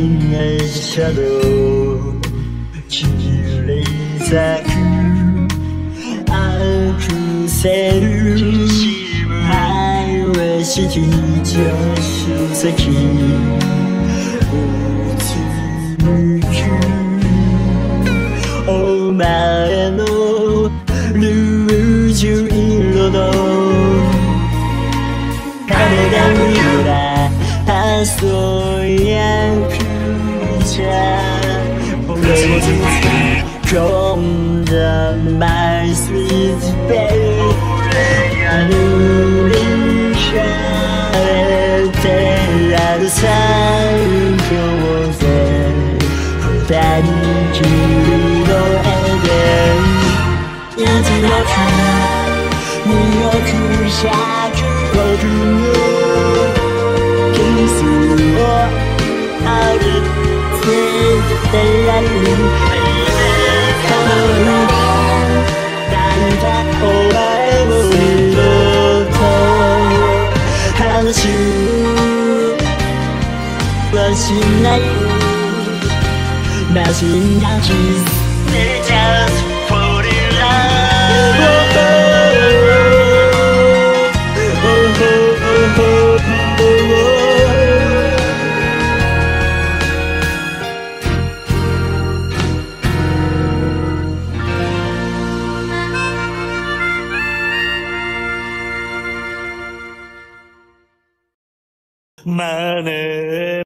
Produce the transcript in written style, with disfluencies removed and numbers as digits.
ないシャドウ綺麗咲くアクセルハイウェイシティ助手席うつむくお前のルージュ色の羽が見らそうやくじゃ俺もずっと込んだ My sweet baby 塗り替えてやるさ今日で二人きりの絵でいつも2億100億のキスをあげてやる誰かお前も二度と話はしないマシンガンキス Just for your loveまあね